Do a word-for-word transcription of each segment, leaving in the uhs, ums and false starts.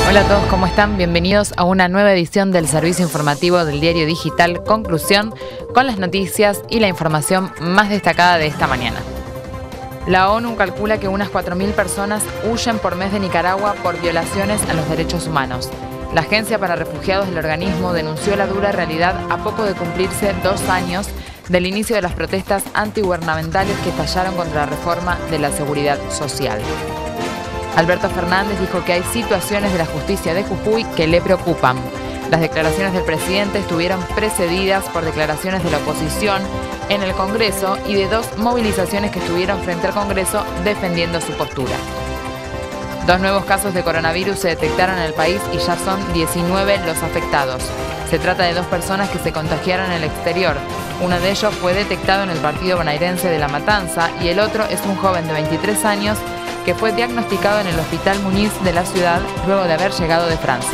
Hola a todos, ¿cómo están? Bienvenidos a una nueva edición del servicio informativo del diario digital Conclusión, con las noticias y la información más destacada de esta mañana. La ONU calcula que unas cuatro mil personas huyen por mes de Nicaragua por violaciones a los derechos humanos. La Agencia para Refugiados del organismo denunció la dura realidad a poco de cumplirse dos años del inicio de las protestas antigubernamentales que estallaron contra la reforma de la seguridad social. Alberto Fernández dijo que hay situaciones de la justicia de Jujuy que le preocupan. Las declaraciones del presidente estuvieron precedidas por declaraciones de la oposición en el Congreso y de dos movilizaciones que estuvieron frente al Congreso defendiendo su postura. Dos nuevos casos de coronavirus se detectaron en el país y ya son diecinueve los afectados. Se trata de dos personas que se contagiaron en el exterior. Uno de ellos fue detectado en el partido bonaerense de La Matanza y el otro es un joven de veintitrés años que fue diagnosticado en el Hospital Muniz de la ciudad luego de haber llegado de Francia.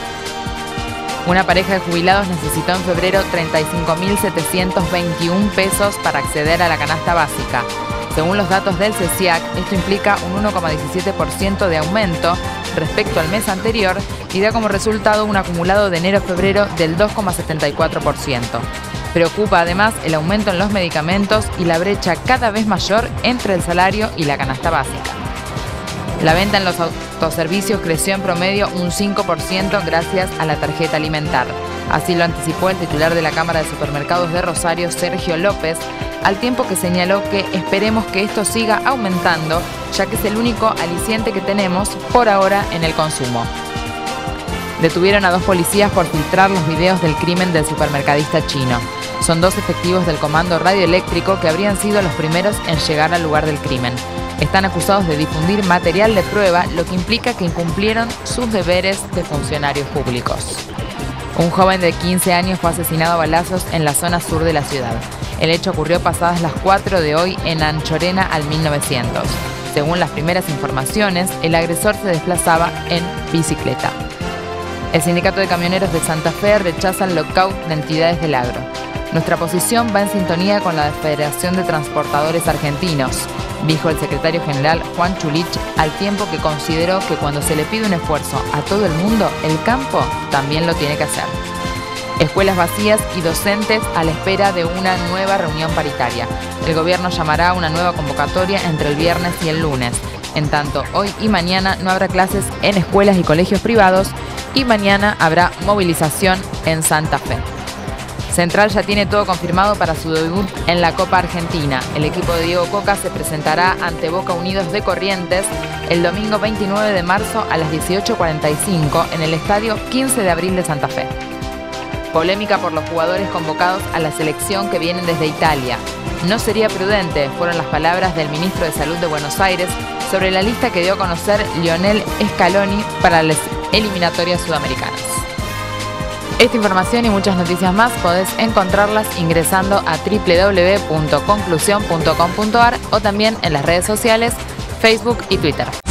Una pareja de jubilados necesitó en febrero treinta y cinco mil setecientos veintiún pesos para acceder a la canasta básica. Según los datos del CECIAC, esto implica un uno coma diecisiete por ciento de aumento respecto al mes anterior y da como resultado un acumulado de enero a febrero del dos coma setenta y cuatro por ciento. Preocupa además el aumento en los medicamentos y la brecha cada vez mayor entre el salario y la canasta básica. La venta en los autoservicios creció en promedio un cinco por ciento gracias a la tarjeta alimentar. Así lo anticipó el titular de la Cámara de Supermercados de Rosario, Sergio López, al tiempo que señaló que esperemos que esto siga aumentando, ya que es el único aliciente que tenemos por ahora en el consumo. Detuvieron a dos policías por filtrar los videos del crimen del supermercadista chino. Son dos efectivos del Comando Radioeléctrico que habrían sido los primeros en llegar al lugar del crimen. Están acusados de difundir material de prueba, lo que implica que incumplieron sus deberes de funcionarios públicos. Un joven de quince años fue asesinado a balazos en la zona sur de la ciudad. El hecho ocurrió pasadas las cuatro de hoy en Anchorena al mil novecientos. Según las primeras informaciones, el agresor se desplazaba en bicicleta. El Sindicato de Camioneros de Santa Fe rechaza el lockout de entidades del agro. Nuestra posición va en sintonía con la Federación de Transportadores Argentinos, dijo el secretario general Juan Chulich, al tiempo que consideró que cuando se le pide un esfuerzo a todo el mundo, el campo también lo tiene que hacer. Escuelas vacías y docentes a la espera de una nueva reunión paritaria. El gobierno llamará a una nueva convocatoria entre el viernes y el lunes. En tanto, hoy y mañana no habrá clases en escuelas y colegios privados y mañana habrá movilización en Santa Fe. Central ya tiene todo confirmado para su debut en la Copa Argentina. El equipo de Diego Coca se presentará ante Boca Unidos de Corrientes el domingo veintinueve de marzo a las dieciocho cuarenta y cinco en el estadio quince de abril de Santa Fe. Polémica por los jugadores convocados a la selección que vienen desde Italia. No sería prudente, fueron las palabras del ministro de Salud de Buenos Aires sobre la lista que dio a conocer Lionel Scaloni para las eliminatorias sudamericanas. Esta información y muchas noticias más podés encontrarlas ingresando a doble u doble u doble u punto conclusión punto com punto a r o también en las redes sociales, Facebook y Twitter.